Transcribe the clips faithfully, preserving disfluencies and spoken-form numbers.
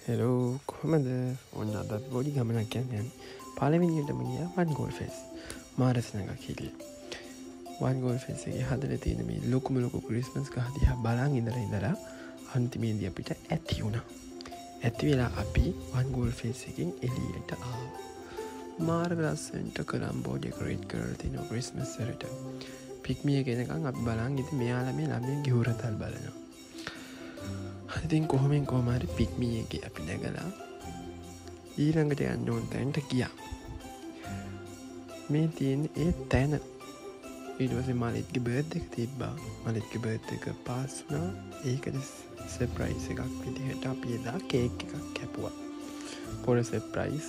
hello කොහමද ඔන්න අදත් බොඩි ගමනක් යන්න පලවිනිටම ගිය වන් ගෝල් ෆෙස් මාරසනක කිරිය වන් ගෝල් ෆෙස්ගේ හදර තියෙන මේ ලොකුම ලොකු ක්‍රිස්මස් හදිහ බලන් ඉඳර ඉඳලා අන්තිමේදී අපිට ඇති වුණා ඇති වෙලා අපි වන් ගෝල් ෆෙස් එකෙන් එලියට ආ මාර්ග ලස්සන්ට කොළම්බෝ ඩෙකොරේට් කරලා තියෙන ක්‍රිස්මස් සරට පික්මිය කෙනකම් අපි බලන් ඉතින් මෙයාලා මේ ළමයි ගිහුරතල් බලනවා ඉතින් කොහොමෙන් කොහමරි පික්මියගේ අපි නැගලා ඊළඟට යන්න ඕන තැන්ට ගියා මේ තියෙන ඒ තැන ඊට පස්සේ මලිත්ගේ බර්ත් එක තිබ්බා මලිත්ගේ බර්ත් එක පාස් වුණා ඒකට සර්ප්‍රයිස් එකක් විදිහට අපි එදා කේක් එකක් කැපුවා පොර සර්ප්‍රයිස්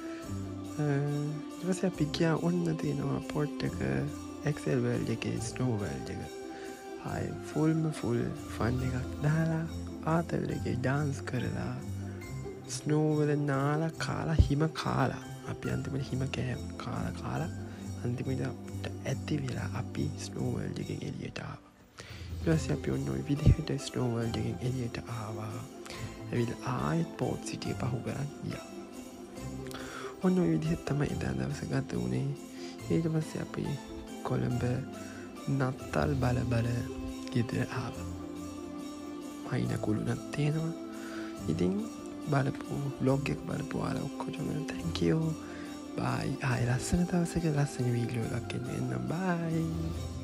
ඊට පස්සේ අපි ගියා ඔන්න තියෙනවා පොට් එක එක්සෙල් වර්ල්ඩ් එකේ ස්නෝ වර්ල්ඩ් එක ආය ෆුල්ම ෆුල් ෆන් එකක් දාලා ආතල්ලගේ ඩාන්ස් කරලා ස්නෝවල නාලා කාලා හිම කාලා අපි අන්තිමට හිම කෑම් කාලා කාලා අන්තිමට ඇති වෙලා අපි ස්නෝවල්ඩ එකෙන් එලියට ආවා ඊට පස්සේ අපි ඔන්න ඔය විදිහට ස්නෝවල්ඩ එකෙන් එලියට ආවා ඇවිල්ලා ආයෙත් පෝට් සිටිය පහු කරන් ගියා ඔන්න ඔය විදිහට තමයි එදා දවස ගත වුණේ ඊට පස්සේ අපි කොළඹ නත්තල් බල බල ගෙදර ආවා අයින කුළුණත් තියෙනවා ඉතින් බලපු බ්ලොග් එක බලපු අර ඔක්කොටම thank you bye ආය ලස්සන දවසක ලස්සන වීඩියෝ එකක් එන්න එන්නම් bye